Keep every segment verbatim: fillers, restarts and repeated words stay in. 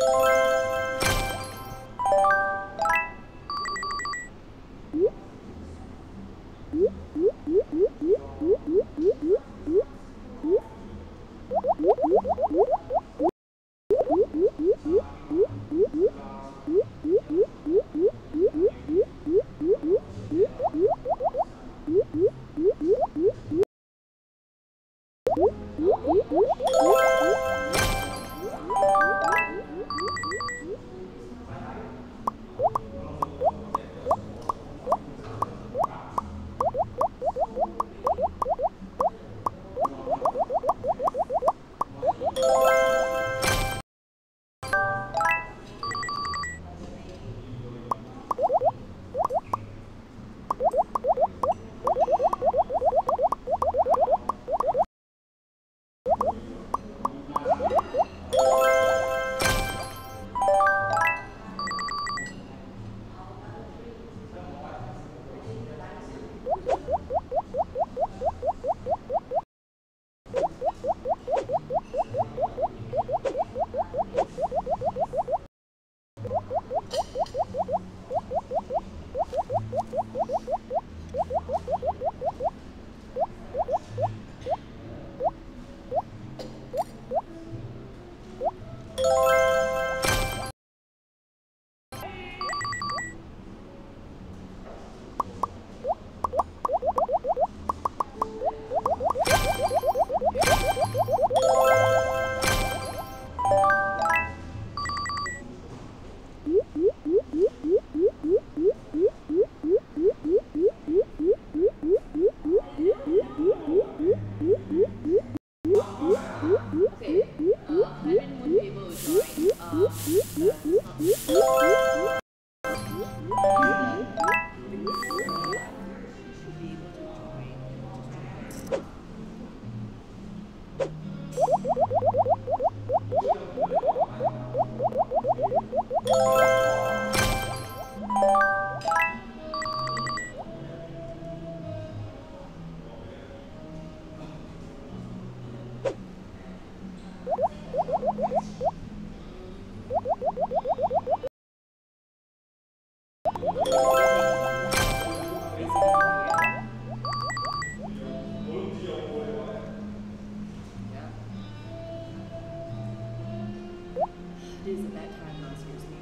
This is a bad time now, seriously.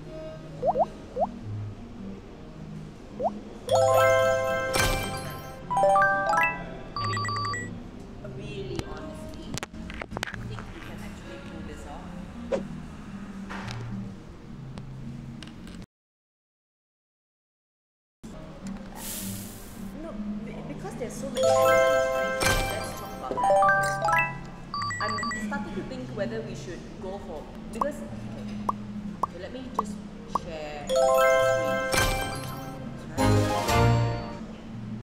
I mean, really honestly, I think we can actually pull this off. No, because there's so many elements, right? Let's talk about that. I'm starting to think whether we should go for, because, okay, so let me just share the screen.